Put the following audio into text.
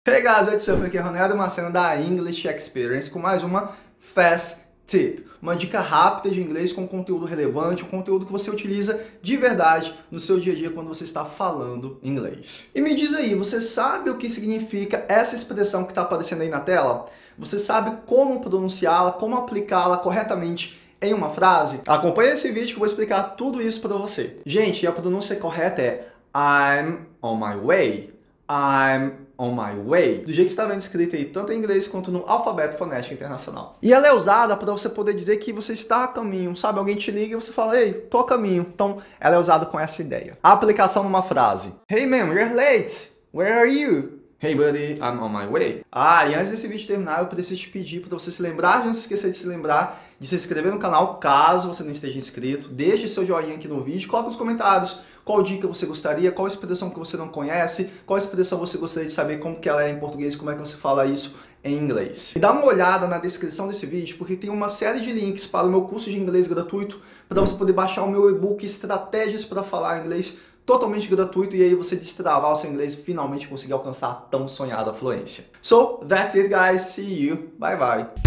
Hey guys, what's up? Aqui é Ronaldo, uma cena da English Experience com mais uma Fast Tip. Uma dica rápida de inglês com conteúdo relevante, um conteúdo que você utiliza de verdade no seu dia a dia quando você está falando inglês. E me diz aí, você sabe o que significa essa expressão que está aparecendo aí na tela? Você sabe como pronunciá-la, como aplicá-la corretamente em uma frase? Acompanhe esse vídeo que eu vou explicar tudo isso para você. Gente, a pronúncia correta é I'm on my way. I'm on my way. Do jeito que está vendo escrito aí, tanto em inglês quanto no alfabeto fonético internacional. E ela é usada para você poder dizer que você está a caminho, sabe? Alguém te liga e você fala, ei, tô a caminho. Então, ela é usada com essa ideia. A aplicação numa frase. Hey man, you're late. Where are you? Hey buddy, I'm on my way. E antes desse vídeo terminar, eu preciso te pedir para você se lembrar, de não se esquecer de se lembrar de se inscrever no canal, caso você não esteja inscrito. Deixe seu joinha aqui no vídeo, coloque nos comentários qual dica você gostaria, qual expressão que você não conhece, qual expressão você gostaria de saber como que ela é em português, como é que você fala isso em inglês. E dá uma olhada na descrição desse vídeo, porque tem uma série de links para o meu curso de inglês gratuito, para você poder baixar o meu e-book Estratégias para Falar Inglês, totalmente gratuito, e aí você destravar o seu inglês e finalmente conseguir alcançar a tão sonhada fluência. So, that's it guys, see you, bye bye!